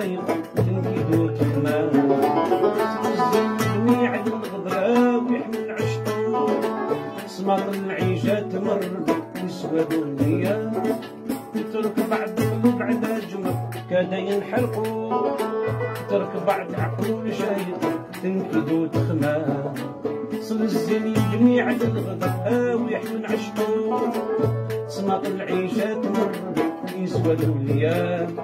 شايط تنكدو تخمام جميع الغضرة ويحمل عشقو سماط العيشة تمر يسود النية ترك بعد بعد جمر كاد ينحرقو ترك بعد عقول شايط تنكدو تخمام صل الزين جميع الغضرة ويحمل عشقو سماط العيشة تمر يسود النية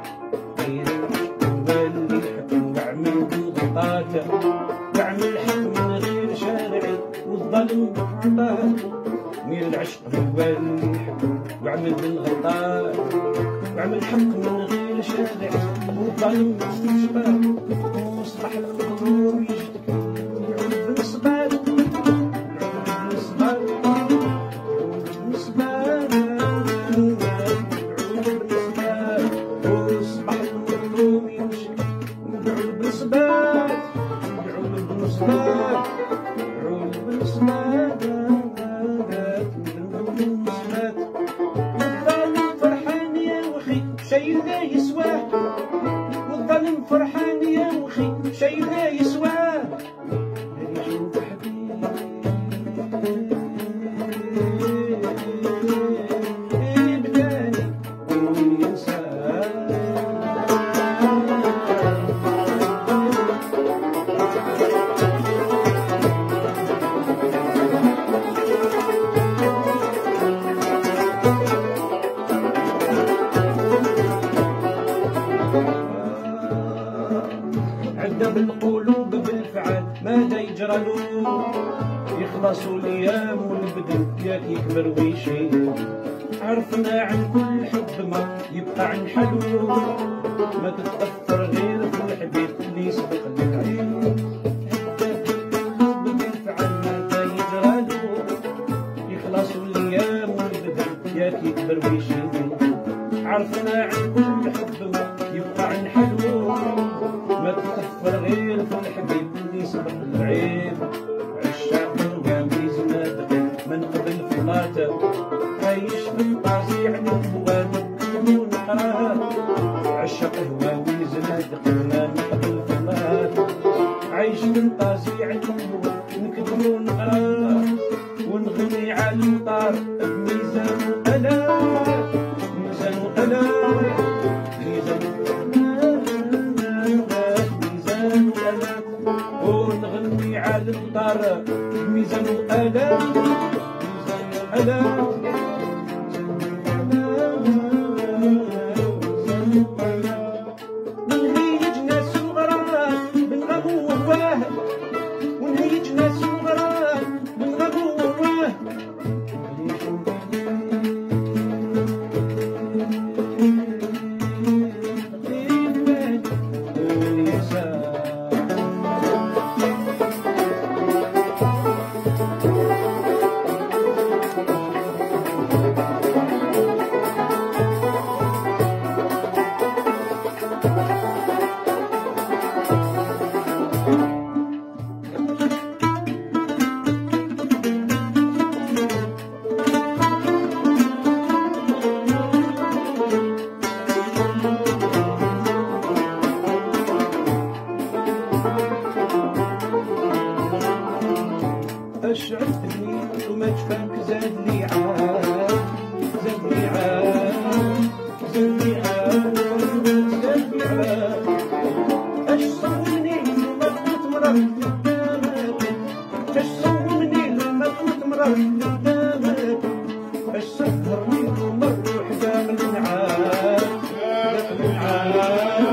اللي حكم بعمل بالغلطات بعمل حق من غير شارعي والظلم بالغلطات مين العشق هو اللي حكم بعمل بالغلطات بعمل حق من غير شارعي والظلم بالغلطات ومصبح المظلوم يشتكي يعود بالصبات يعود بالصبات يعود بالصبات شي لا يسواه والظلم فرحان يا وخي شي لا يسواه ريحو بداني وينساه بالقلوب بالفعل ماذا يجرى له يخلصوا الايام والبدن ياك يكبر ويشيل عرفنا عن كل حب ما يبقى عن حلو ما تتأثر غير في الحبيب اللي يسبق العين بالقلوب بالفعل ماذا يجرى له يخلصوا الايام والبدن ياك يكبر ويشيل عرفنا عن كل حب ما يبقى عن حلو ما تكفر غير في الحبيب اللي سبق العيب عشاق القاميز نادقين من قبل فلاته عايش في الطازيع للبوان بدون قرار عشاق هواويز نادقين من قبل فلاته عايش في الطازيع للبوان نكدبو نقرار ونغني على المطار بميزان وقلار ميزان وقلار ميزان ونغني على المطار بميزان وآلام ميزان وآلام ونهيج ناس وغرام بنغبو وواه ونهيج ناس وغرام بنغبو وواه أشعرتني وما تفهمك زاد لي عاد زاد لي عاد زاد لي عاد زاد لي عاد اش صوني وما كنت مرض قدامك اش صوني وما كنت مرض قدامك اش سهرني وما الروح داخل نعاد داخل نعاد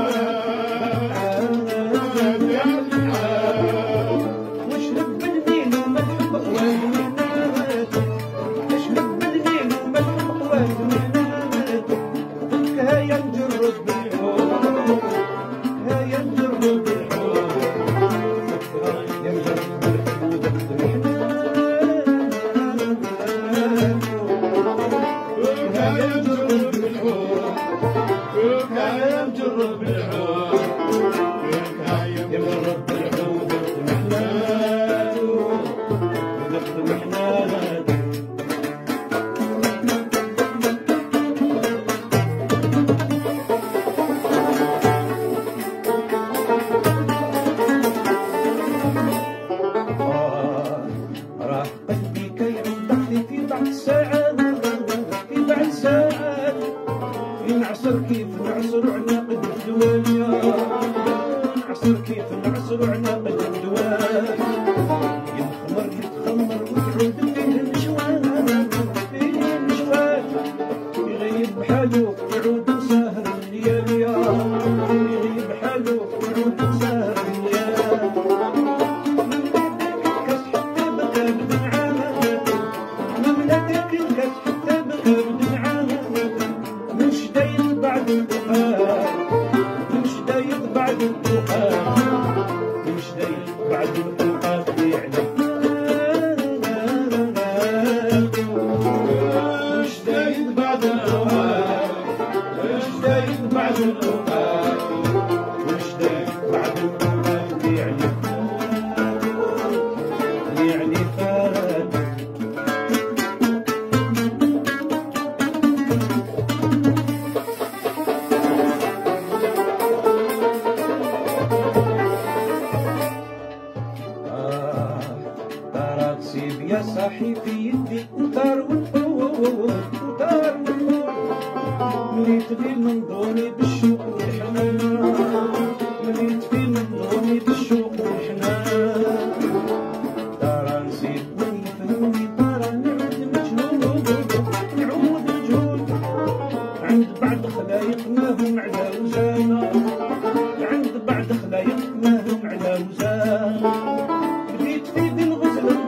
يا صاحي في يدي وطار والفوت وطار والفوت مليت في منظوري بالشوق والحنان مليت في منظوري بالشوق والحنان ترى نسيت من فهمي ترى نعود مجنون نعود مجنون عند بعض خلايق ما هم على وزانا عند بعض خلايق ما هم على وزانا بديت في ذي الغزلة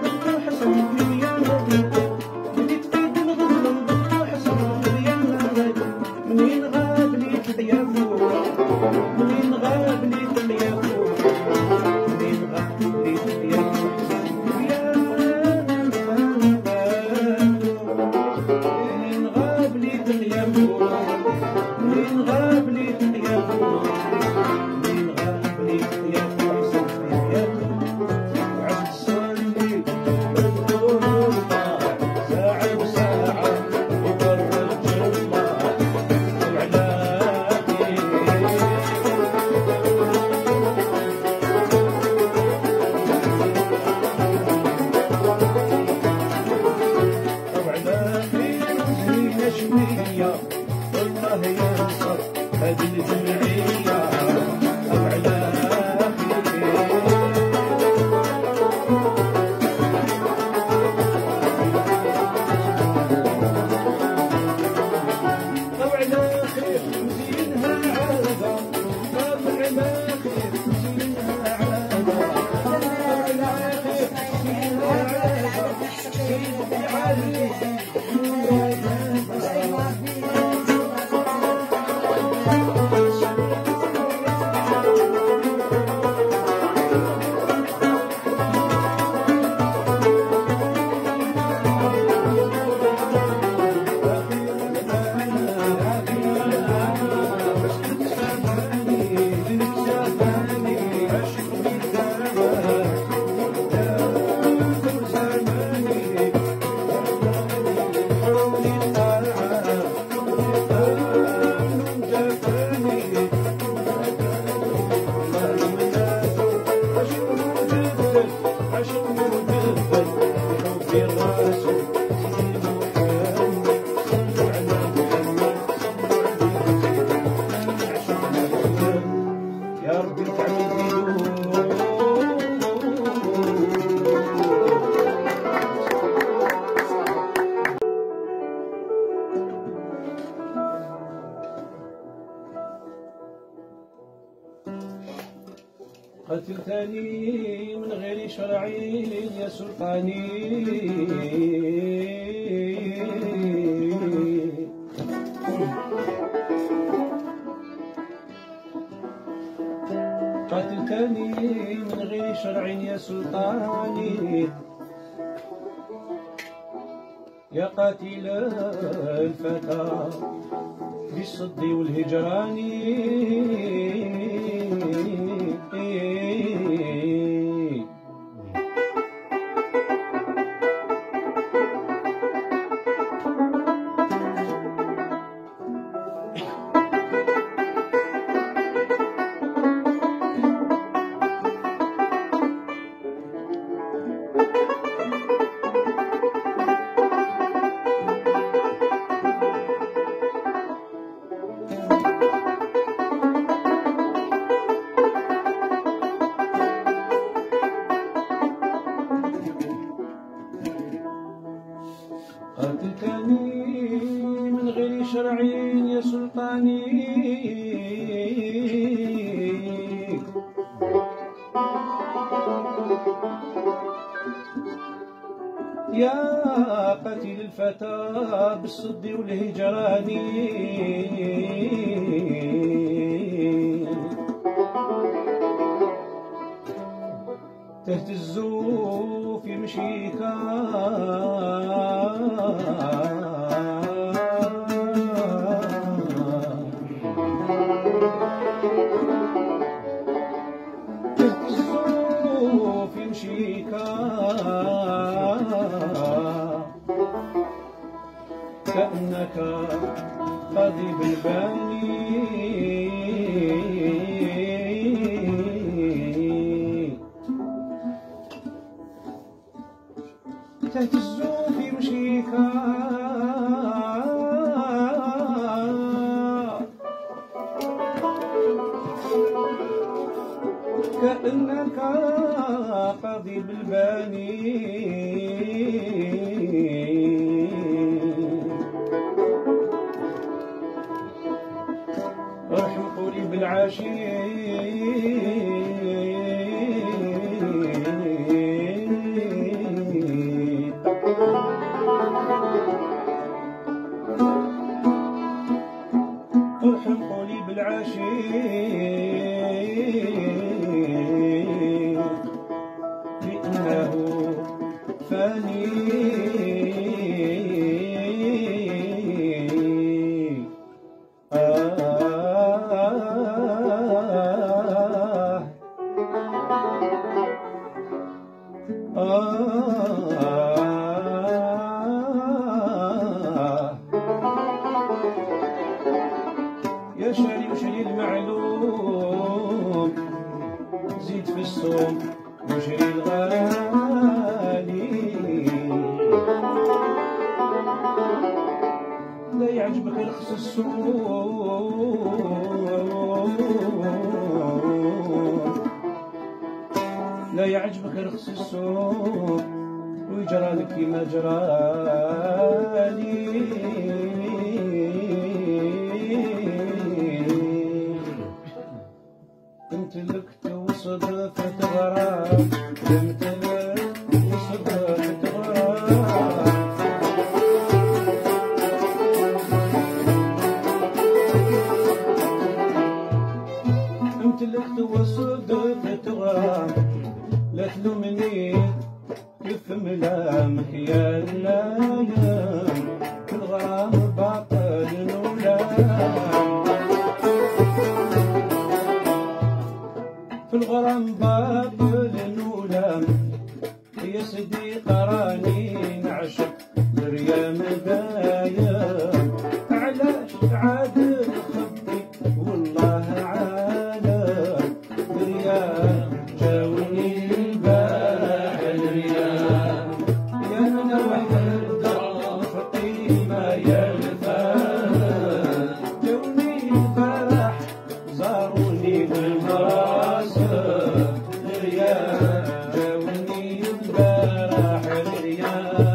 منين غاب لي طيابو منين غاب لي طيابو منين غاب لي طيابو منين غاب لي طيابو منين غاب لي طيابو منين غاب لي طيابو وعد صلي ساعة وساعة والله ينصر هذه الجمعية أو على أو على خير مزينها عادة أو على خير مزينها عادة أو على خير مزينها عادة سيدي علي يا ربي تعمل قتلتني من غير شرعي يا سلطاني قتلتني من غير شرع يا سلطاني يا قاتل الفتى بالصد والهجران يا قتيل الفتى بالصد والهجران تهتزوا في مشيكا تهتزوا في مشيكا كأنك قاضي بالباني تهتز في مشيك كأنك قاضي بالباني ارحم قولي بالعاشي ارحم قولي بالعاشق بأنه فاني يا شاري وشري المعلوم زيد في الصوم وشري الغالي لا يعجبك رخص السوق لا يعجبك رخص السوق ويجرى لك كيما جرالي قمت لك توصد فتغرام قمت لك توصد فتغرام قمت لك توصد فتغرام لا تلومني كيف ملامك يا الايام في الغرام باطل نولام في الغرام باطل نولام يا سيدي قراني نعشق مريم دايم علاش عاد خبي والله عالم مريم جاوني البارح الريام يا من وحد فقيمة يا الفان جاوني البارح زاروني بالمراسم الريام جاوني البارح الريام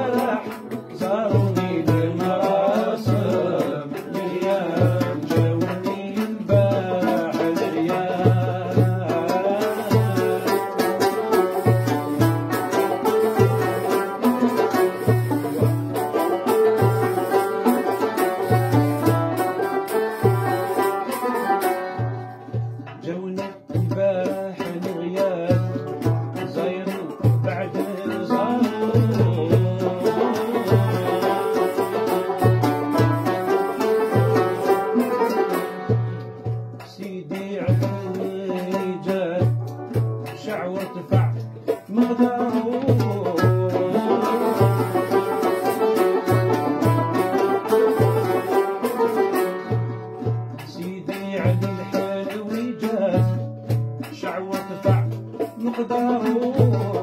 البارح زاروني بالمراسم الريال جاوني البارح الريال جاوني البارح الريال زايرين بعد سيدي عقلي جاد شعوة دفع مقداره سيدي علي الحلوي جاد شعوة دفع مقداره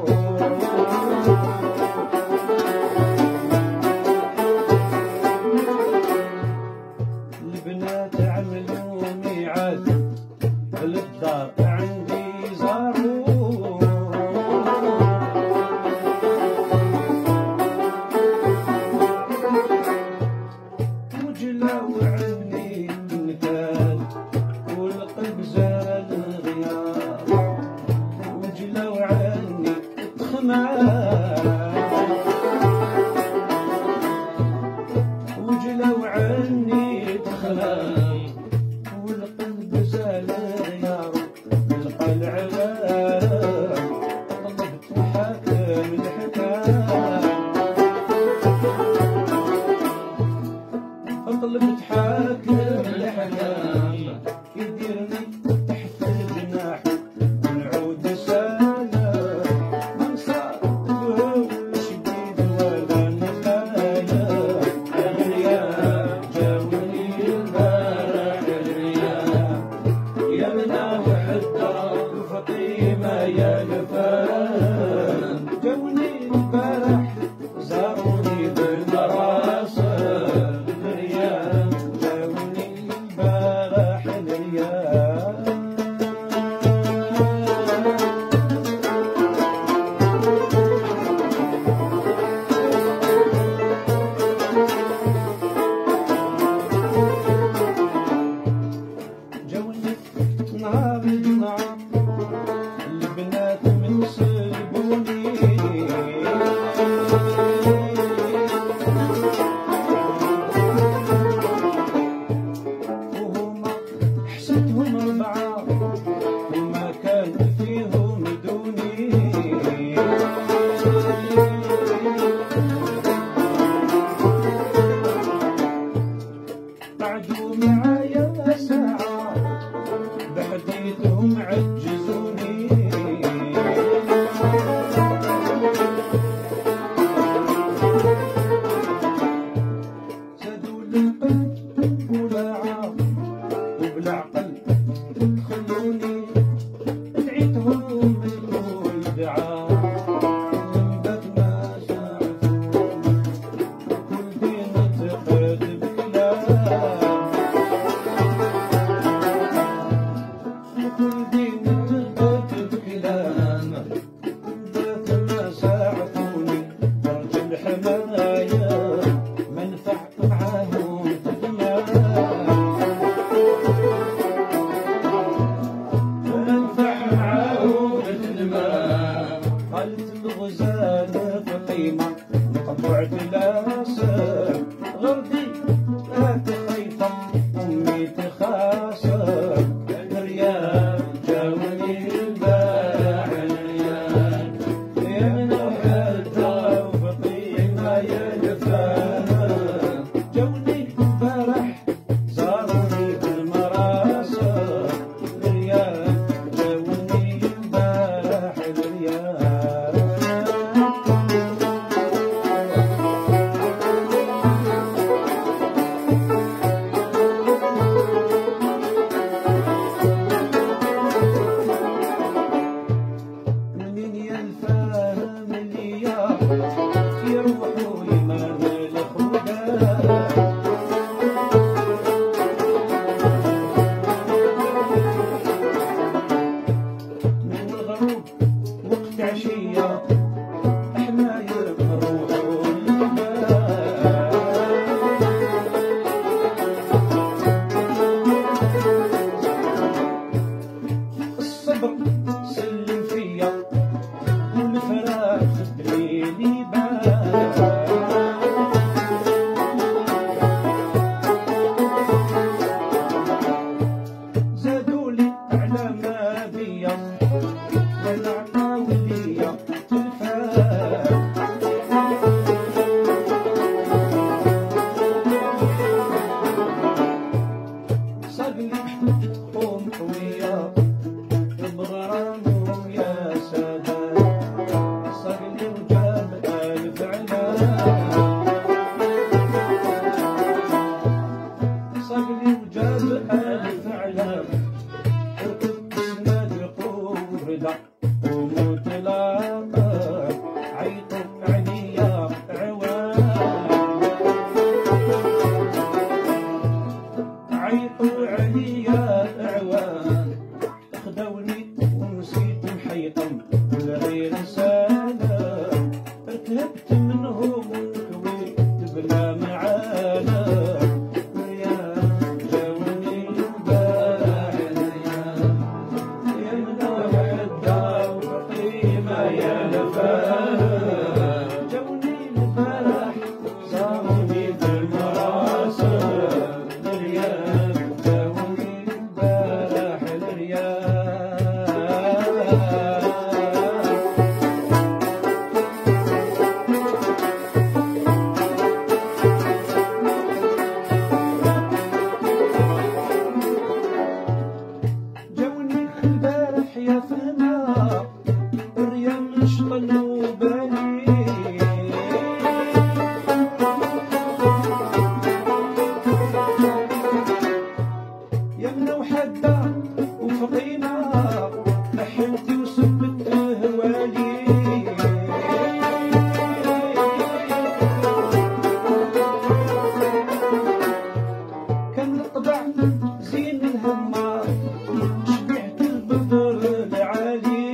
البنات عملوا ميعاد للدار عندي زاروا وجلوا عني النكال والقلب زال غياب وجلوا عني الخمال وجلوا عني الخمال والقلب زال غياب القلع طلبت حاكم الحكام طلبت حاكم الحكام يديرني تحت الجناح ونعود سالم من صار شديد ولا نخايا الريال جاوني البارح الريال يا مناه الدار فاطمة يا لفان جاوني البارح زاروني بالمراسم الريال جاوني البارح الريال جاوني نهار الجمعة البنات من سلبوني وهما حسبتهم أربعة وما كان فيهم دوني قعدوا معايا ساعة بحديثهم عجزوني زادوا القلب ولاعة وبالعقل خلوني دعيتهم بالكل دعاء من بعد ما ساعدوني كل دين اعتقد بكلام كل دين اعتقد بكلام ذاك ما ساعدوني درج الحماية منفع معاهم ومنفع معاهم بالماء قالت الغزالة فطيمة مقطوع بلاسم غردي لا تخيفة أمي تخاصم الريال جاوني البارح الريال يا منوح الدار فطيمة يا لفان جاوني البارح زاروني بالمراسم الريال جاوني البارح الريال منين يا الفهم اللي يروحوا يمان الخدام من الغروب وقت عشية احنا نروحوا عيطوا عليا أعوان خدوني ونسيت محيطم غير سلام ركبت منهم ونكويت بلا معانا ريان جاوني البارح ريان يا من وحدة وقيمة يا لفان جاوني البارح صاروني بالمراسم ريان جاوني البارح ريان جاوني البارح يا فنا الريان شطلوا بالي يمنا وحدة وفقيمة لحنتي وسبت هوالي كان الطبع زين الهمة شبعت البدر العالي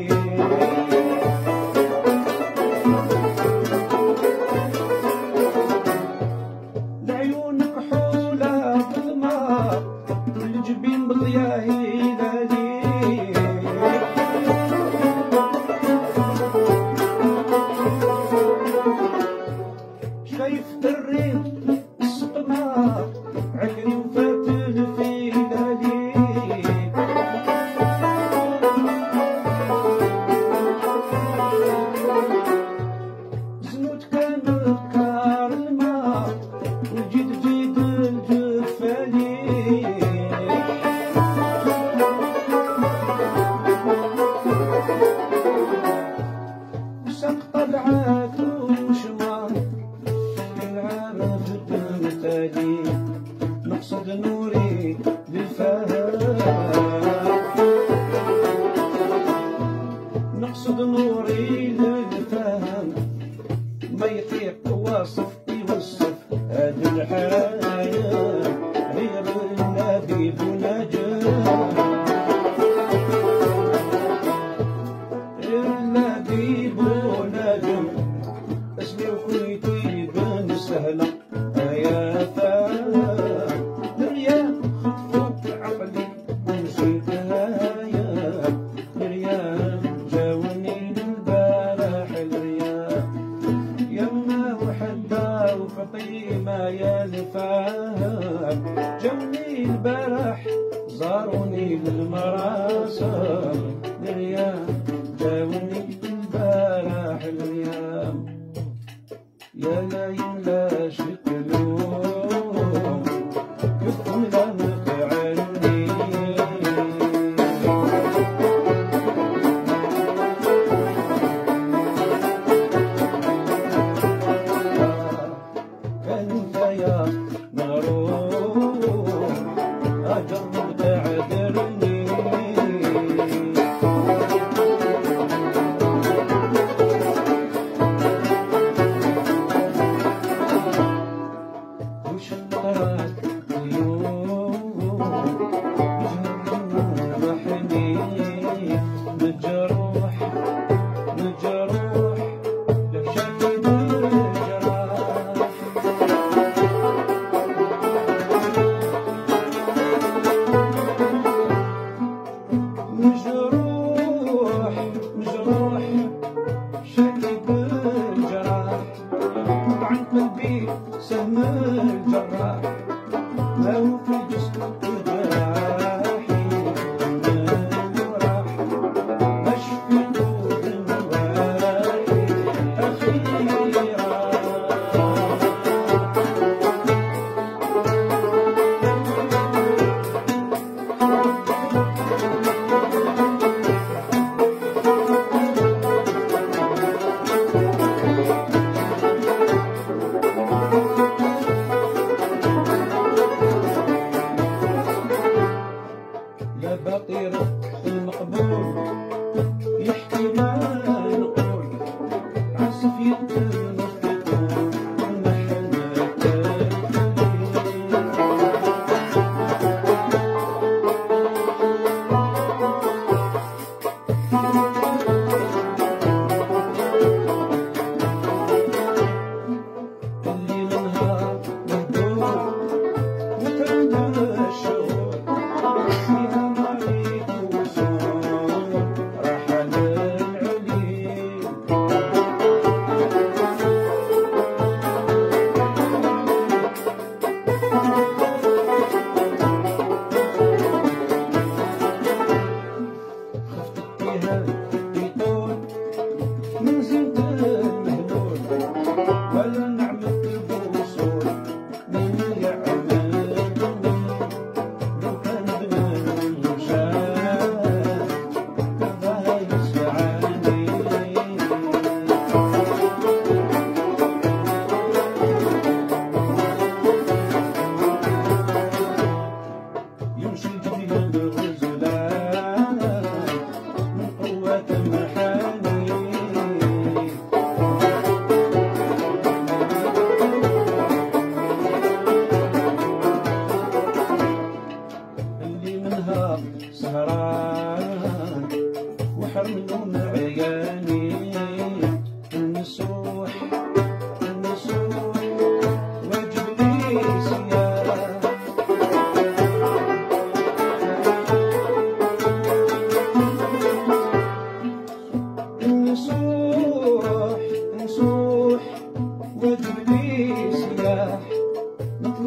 لعيونك حولة ظلمة والجبين بالضياء هلالي شايف الريح السقمة عقلي وفاتن في لالي زنوت كانت كارمة والجيد جيد الجفالي وساق طلعات وشمار العرب تمثالي نقصد نوري بالفهم نقصد نوري للفهم ما يطيق واصف يوصف هذه الحياة غير النبي ونجاه النبي ونجم اسمي وكويتي بن سهلة يا فاهم الريان خطفت عقلي ونسيتها يا الريان جاوني البارح الريان يما وحدة وفطيمة يا لفاهم جوني البارح زاروني للمراسم الريان جاوني البارح الريان يا لاين لا شكلهم كفهم لمك عني كنت يا مغروم أجرب تعذرني وشطرات اليوم جرحني مجروح مجروح لك شديد الجراح مجروح مجروح شديد الجراح عن قلبي سهم الجراح لو في جسم جراحي من راح أشفي دموعي أخيرا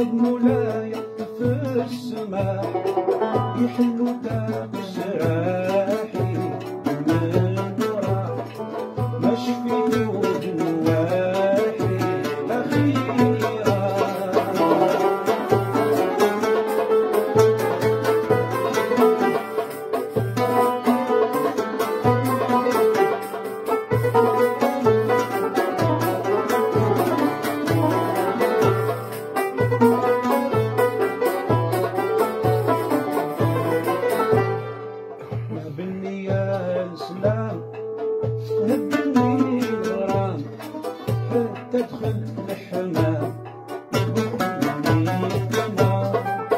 يطلب مولاي في السماء يحلو داق سراحي من وراح ما شفيني وبنواحي الأخيرة. هبني الغرام حتى ادخل الحمام وحني القمر.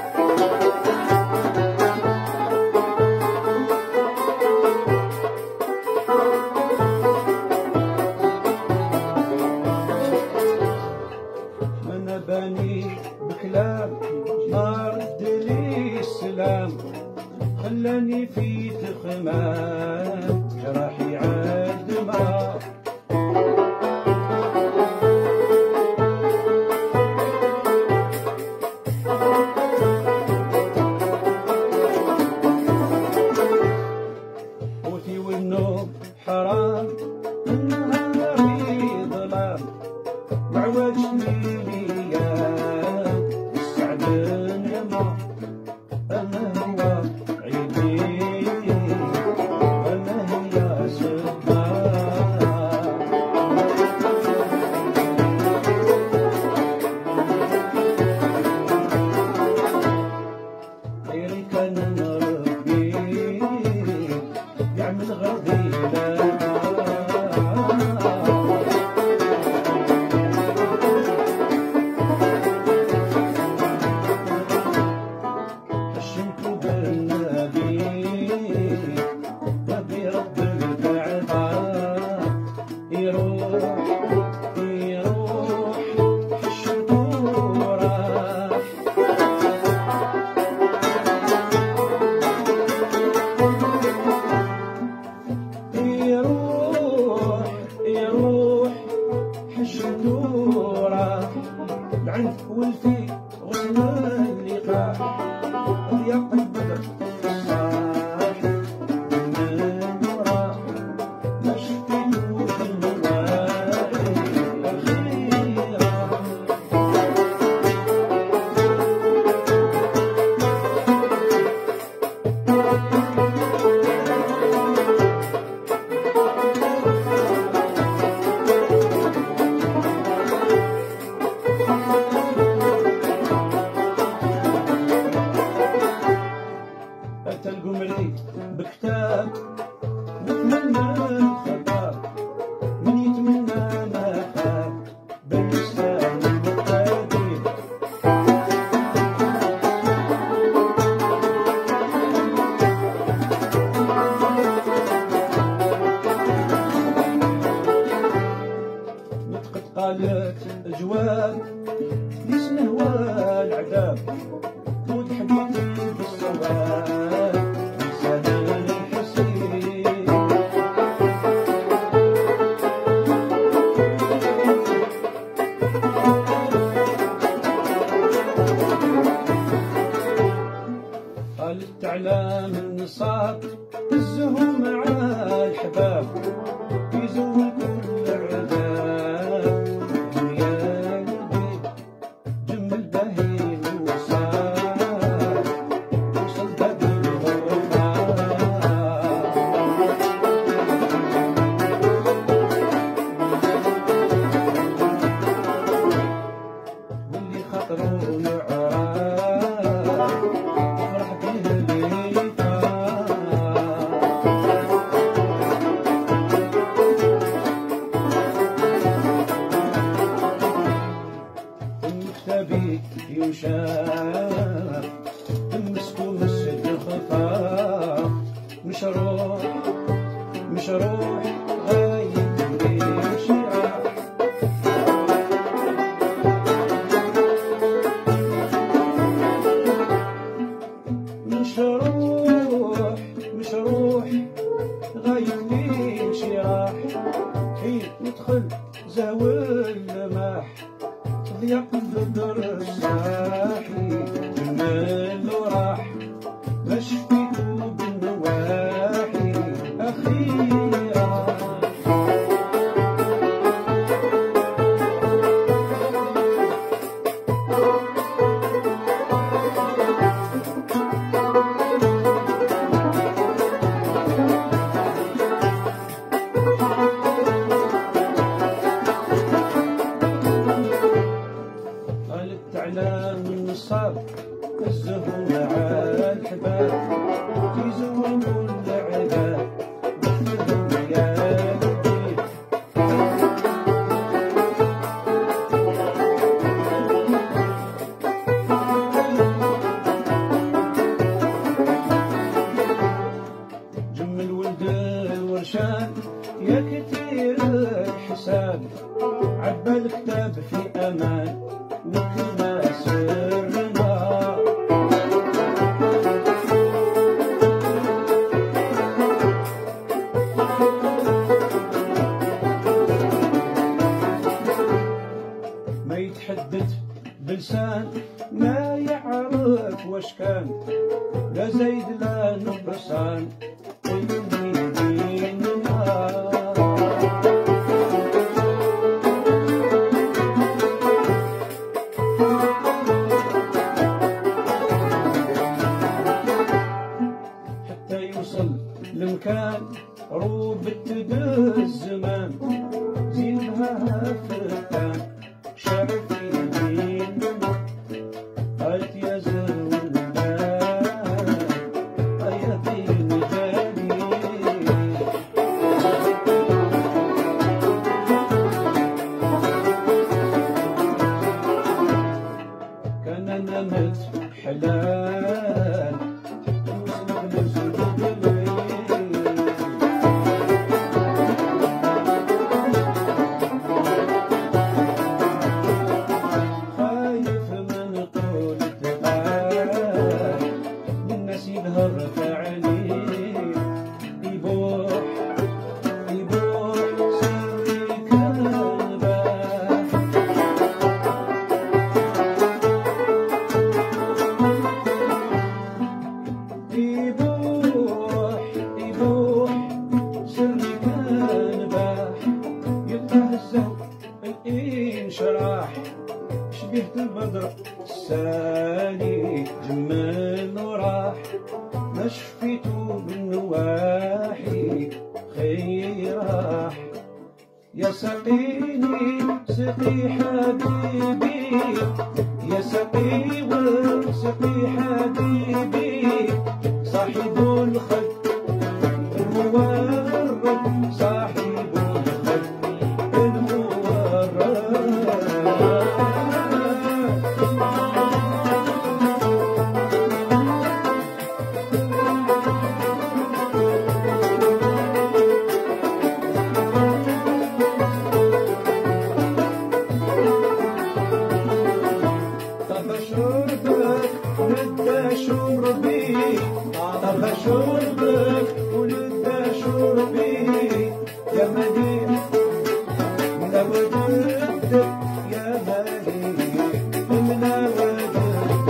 انا باني بكلام ما رد لي السلام خلاني في تخمام جراحي عالدماء. قوتي والنوم حرام النهار ظلام وعواجني ليام السعد انعمى. انا هو عيدي العنف والفي غصن اللقاح ضياق البدر صاح من وراه ما شفيتو في النواحي الأخيرة. أتى القمري بكتاب نتمنى الخطاب من يتمنى ما خاب باللسان المقادير. نطقت قالت الجواب لسنا هو العذاب ود حبيبي بالصواب لسان الحسين. قالت تعلم النصاب هزهم مع الحباب يزول كل عذاب دنيا البيت جمل بهيم وصار وصل باب الغربة. واللي خطره العراق يفرح به اللي فات. المكتبي يشاف تمسكو مسد الخفاف مش روح غايب الشعاع. مش روح غايب الانشراح حين ندخل زاوي الماح ضياق بدر الصاحي جمل وراح ما شفيتو بالنواحي أخيرا. على من الصاب الزهو مع الحباب يزوموا العباد مثلهم يا الدين. جمل ولد الورشان يا كتير الحساب عبى الكتاب في امان وكما سرنا. ما يتحدث بلسان ما يعرف واش كان لا زيد لا نقصان المكان روب التدى الزمان زينها فرقان شعب الدين قالت يا زلمان يا دين جاني. كان نمت حلال شبيهة البدر السالي جمال وراح ما شفيتو بالنواحي خير راح. يا سقيني سقي حبيبي يا سقي وسقي حبيبي صاحب الخد المورد صاحب الخد المورد. طب شربك ولد شربي يا مليح من ودك يا مليح من ودك.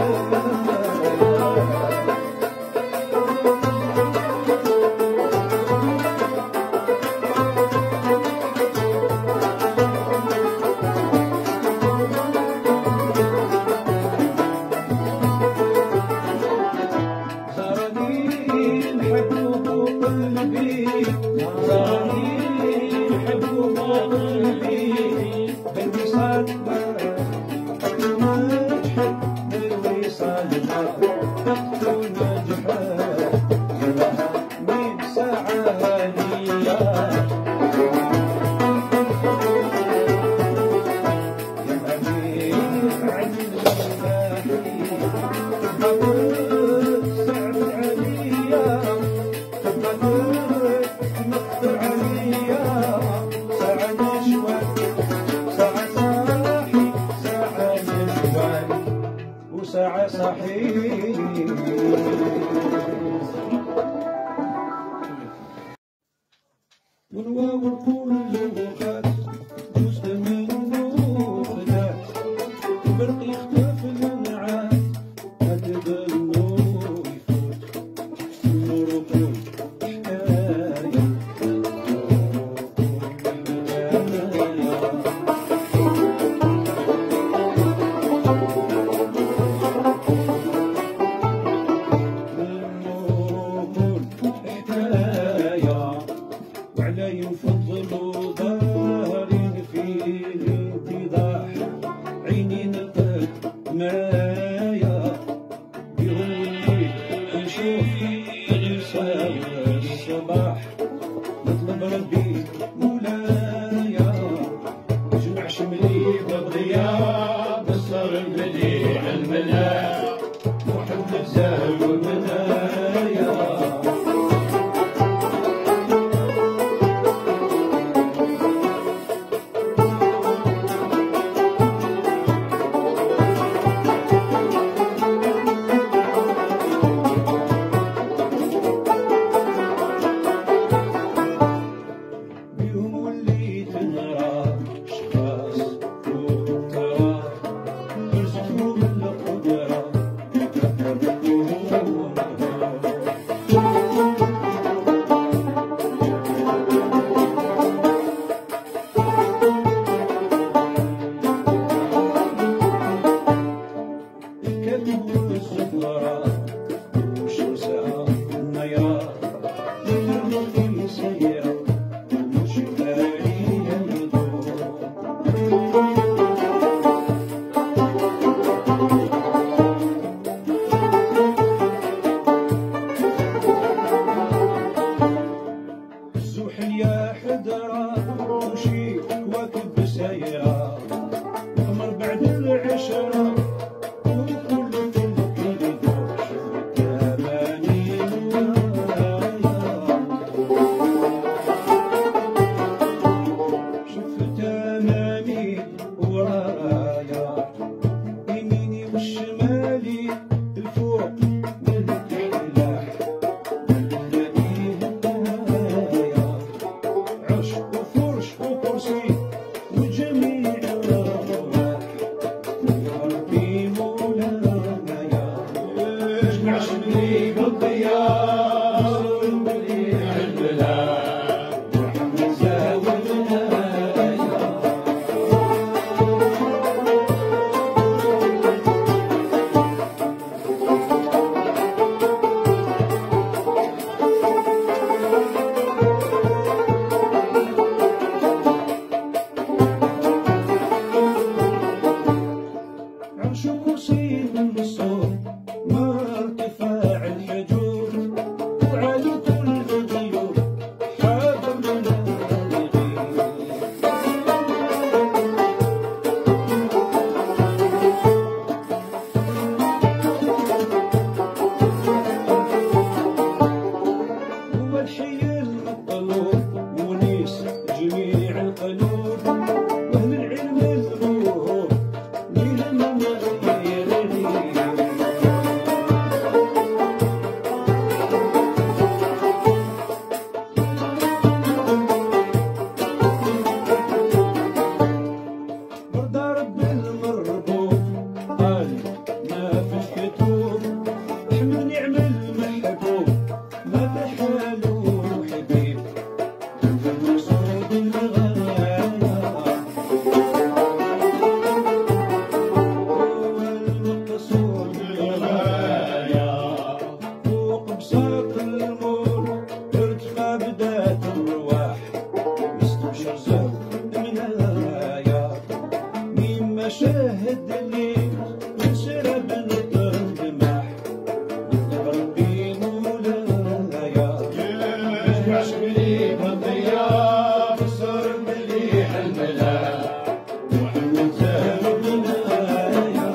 ساعة صحيح والواو كل لغات جزء منه خدات البرق يختفي النعاس هكذا النور يفوت النور كل حكاية وعلى يفضلوا دارين في الانتضاح عيني نلقى مايا بهم الليل نشوف الرسالة الصباح نطلب ربي مولايا جمع شملي بالضياء بصر المليح الملاح محمد زاهر المنايا يا حدرة وشي كواكب سايرة قمر بعد العشرة وكل كل يدور شفت أماني ورايا شفت أماني ورايا يميني وشمالي الفوق والتحلاح وجميع الأرواح يا ربي مولانا اجمع شملي بالضياء والمليح البلاد محمد زاهر المنايا كرسي الصوت ما ارتفاع الحجور وعلى كل الغيوب حاضر لنا هو الحي المطلوب ونيس جميع القلوب وهم العلم الموهوب شاهد الليل وشرب نطر دماح نطلب ربي مولايا اجمع شملي بالضياء بصر مليح الملاح محمد زاهر المنايا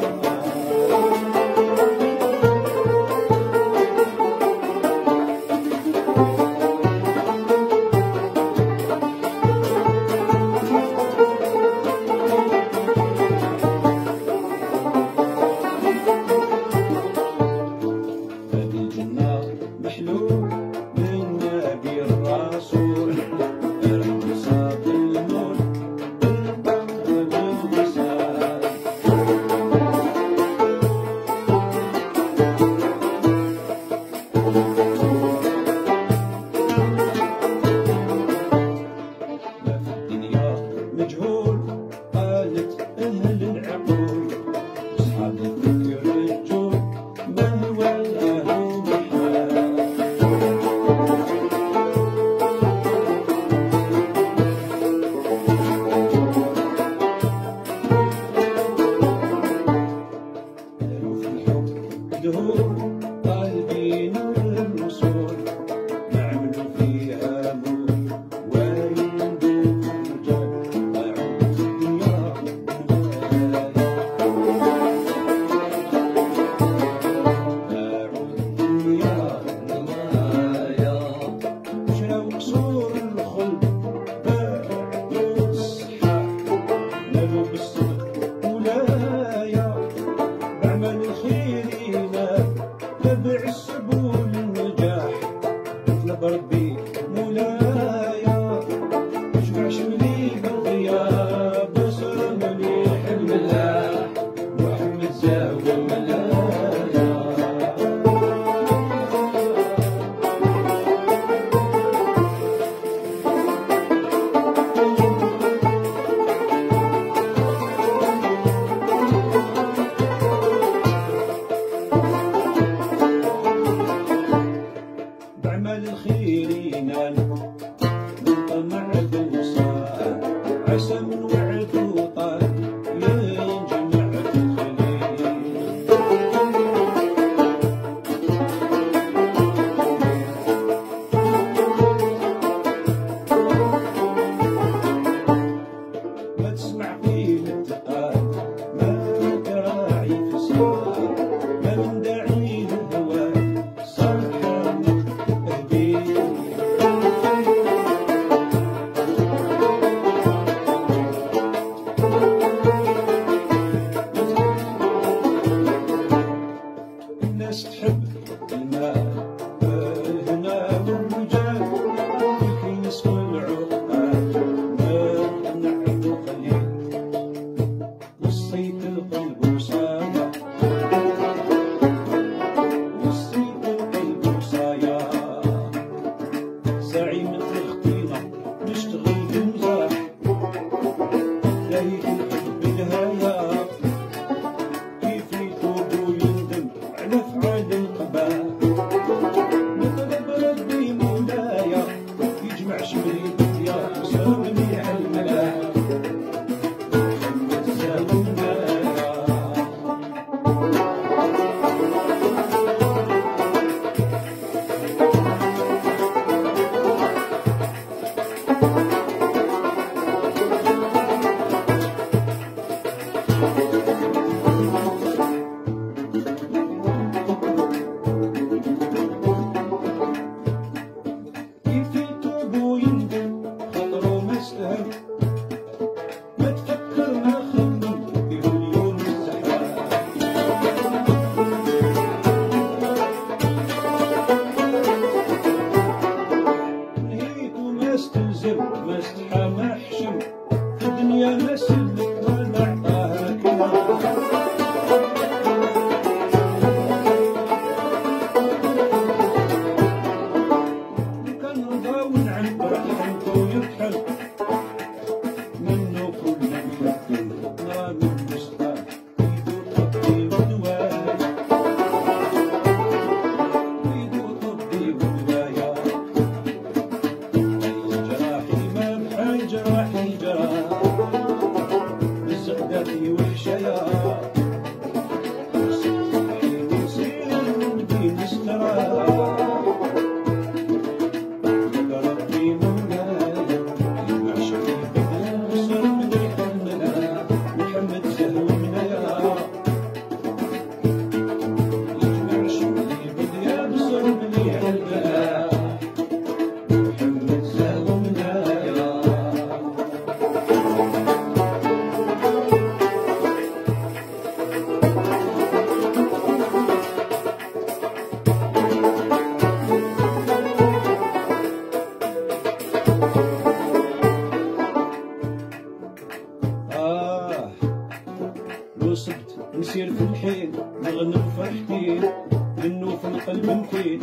غير في الحين نغنم فرحتي منو في القلب مكين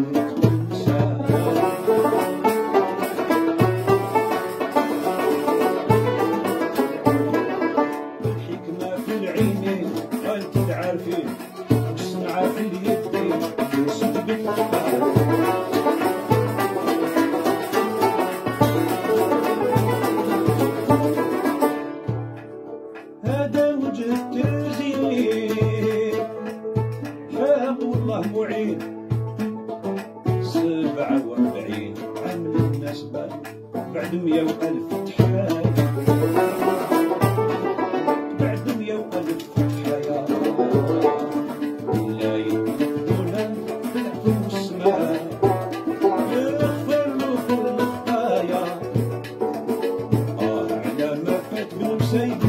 الحكمة في العينين انت عارفين وتسمع في اليدين صدقت هذا وجه الترزين حق والله معين 47 عام للناس بعد 100,000 تحايا بعد 100,000 تحايا لا يكفونا في السماء يغفر له كل الخطايا على ما فات من مسيد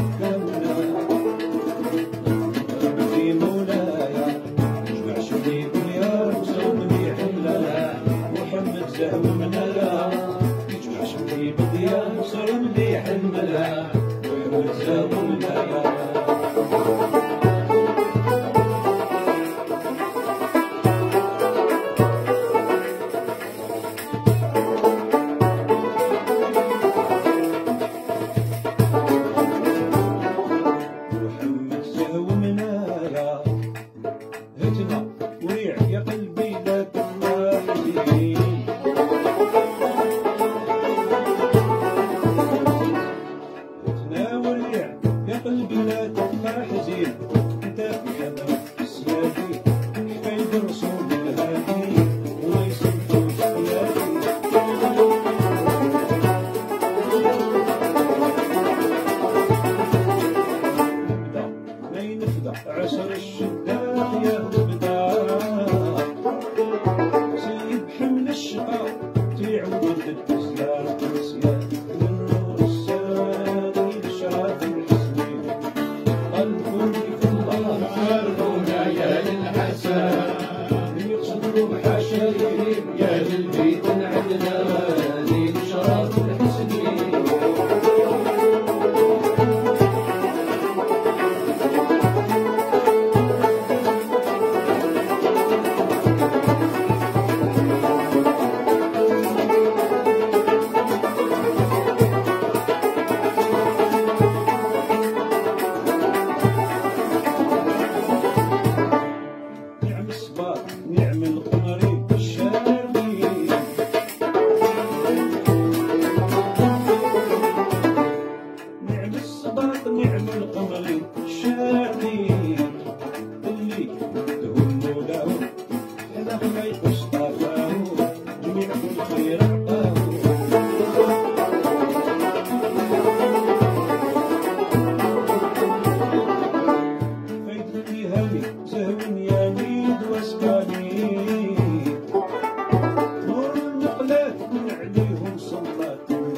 زهو منايا يجمع شملي بديا صار مليح الملا ويروح زهو منايا محمد زهو منايا هتنا وريع يا قلبي لا تفرحي يا قلبي لا تبقى حزين انت في حبك سيادي حفيد رسول الهادي وما يصدقوش حياتي نبدا ماي نبدا عشر الشداق يا نبدا سيد حمل الشقاء تعود التسيار تنسيان يا للبيت عندنا دين شرف الحسنين نعم الصباح نعم القمري نعم القمري الشاقي اللي بدهم مولاهم هذا ما يقص طافاه جميع كل خير عطاه فايدتي هاني زهو يانيد واسكاني نور النقلات من عليهم صلات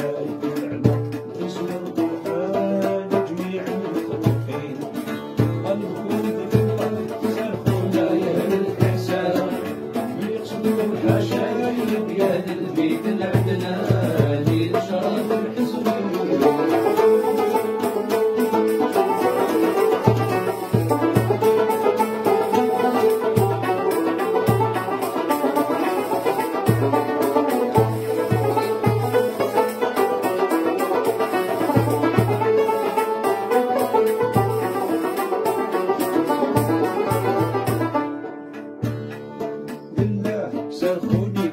يا للبيت عندنا دين شرف الحسنين لله ساخوني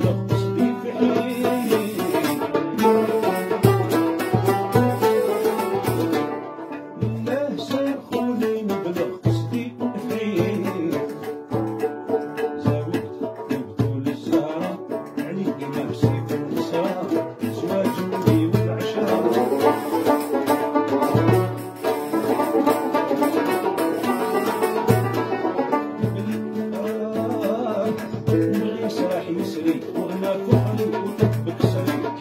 يسري وغنى فخري وطبك سريك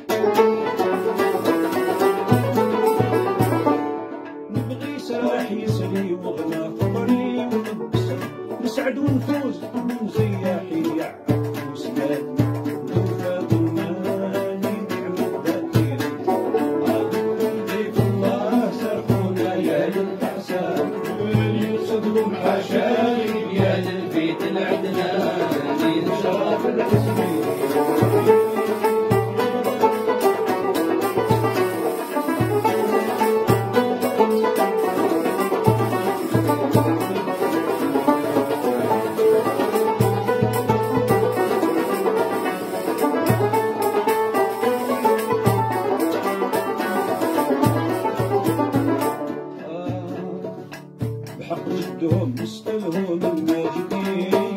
نبغي سراح يسري وغنى فخري وطبك سريك نسعد ونفوز من زياحي يعفوس بلاد نوفا ضماني نعم الذاكرين ضيف الله سرحونا يا للأحسان يقصدكم حشايب يا للبيت العدناني شرف الحسني. بحق جدهم نسألهم الماجدين،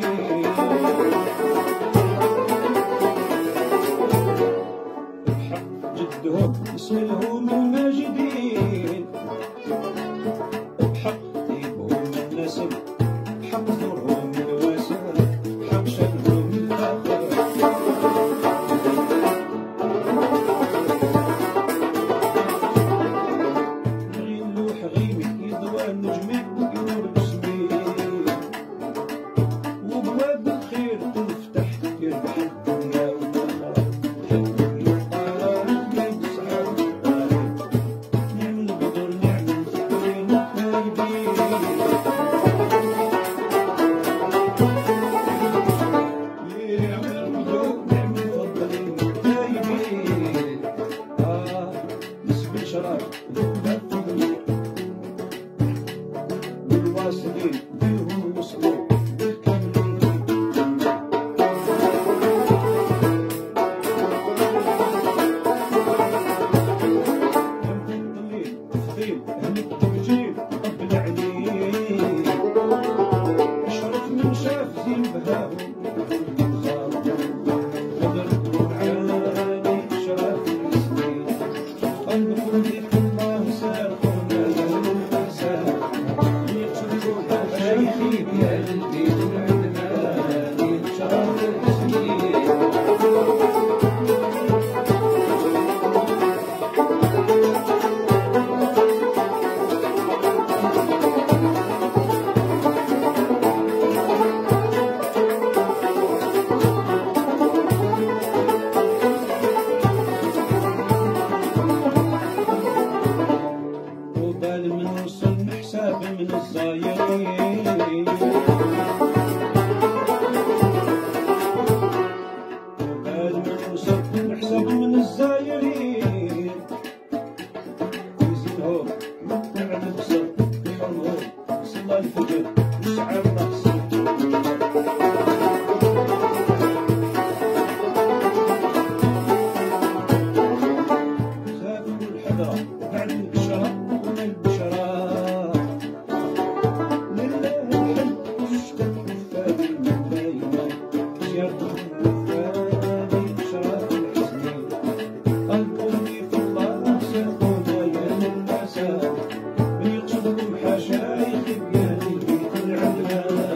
بحق جدهم نسألهم الماجدين، بحق طيبهم النسب، بحق ثورهم الواسع، بحق شأنهم الآخر. غير لوح غيمي يضوى نجمي ينور جسمي، وبواب الخير تنفتح يربح الدنيا والآخرة. حب يقال ما يسعى القلب، نعم البدر نعم الفقرين التايبين. نعم البدر نعم المفضلين التايبين. نسبي شراب والواصلين بيهم وصلوا بالكاملين. يمضي تفضيل أهل التوجيه طب العليل، أشرف من شاف زين بهاهم قدر عالي شرف الحسنين. قلبكم ذكر الله سارقونا للمأساة، شيخي يا للبيت العدناني شرف الحسنين. وبال من وصل حساب من الزايرين، وبال من وصل حساب من الزايرين. يزينهم نعم البصر يحرمهم صلى الفجر وسعى الرأس. سافروا الحضرة بعد البشرة ومن البشرة، لله الحمد واشتد وفادي الملايين. زيارتهم وفادي شرف الحسنين. قلبهم في الله ساقونا يا للمأساة، من يقصدكم حشايخ يا للبيت العدناني.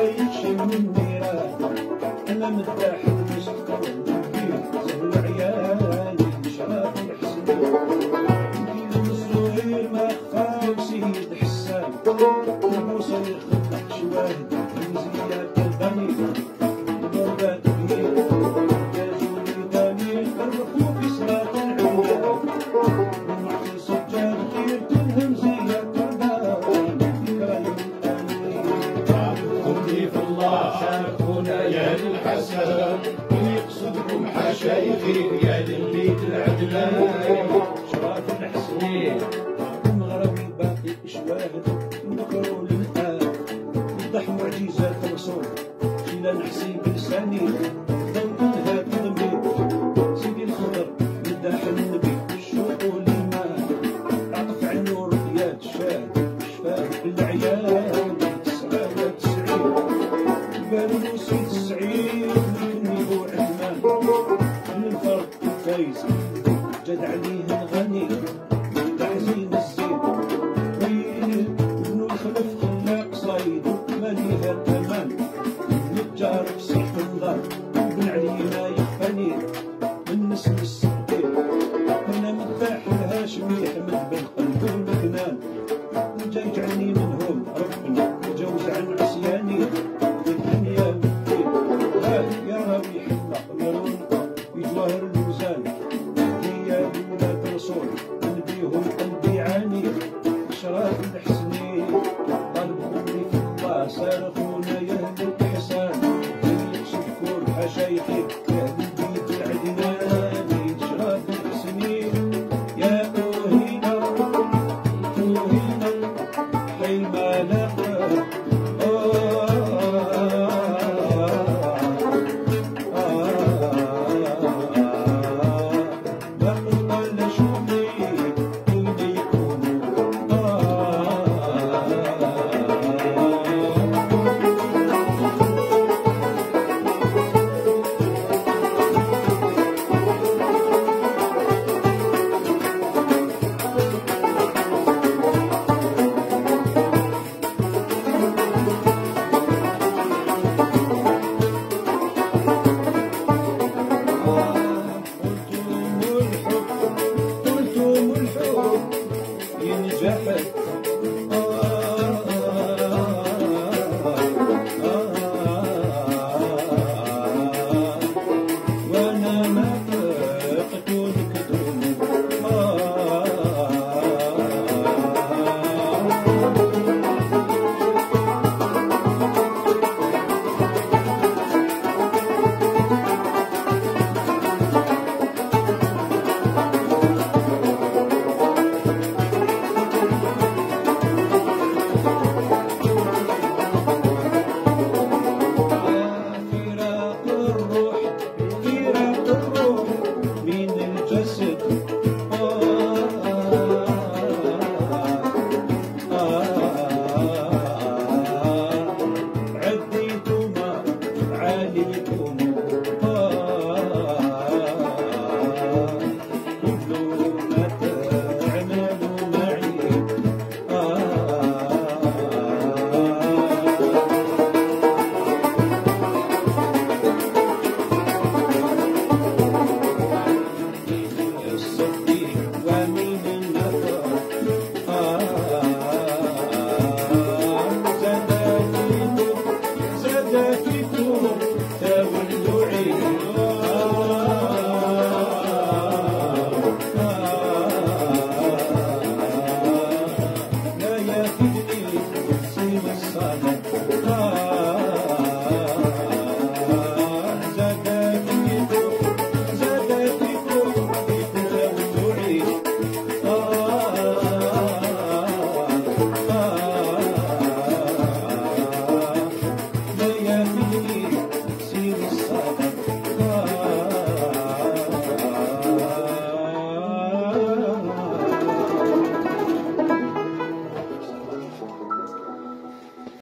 يخشى من النيران أنا مداح المشتقى زهر عيالي شراب يحسن كي الصغير ما خاف سيد حسان البوصة يخلق شواهد مزيات الغني ضربات بيه يا جولي داني فرحوا في صلاة العيال ومعطي سجاد خير تلهم زيات الربان ذكرى خذني في الله شاركونا يا للحسن يقصدكم حشايخي يا للبيت العدنان شراف الحسنين المغربي باقي شواهد نقروا للآن يوضح معجزات الرسول جينا نحسي بلساني ضوء هات النبي سيدي الخضر مداح النبي الشوق والإيمان أعطف عن نور يا شاد شفاه بالعيال 99 بارد وسيد السعيد لكني هو عثمان من الفرد فايز جد عليه الغني تحزين الزين ويل ابن الخلف خلاق صيد ماليها الأمان نجار في صح النظر بن علينا يخفني من نسل السبتين أنا مداح الهاشمي حمد بن قلب المكنان جاي يجعلني منهم ربنا جوز عن عصياني في الدنيا والدين يا راوي حنا قمرون يجواهر الموزان يا ولاد الرسول نبيهم قلبي عاني شراف الحسنين قلبهم في الله صارخونا يهلك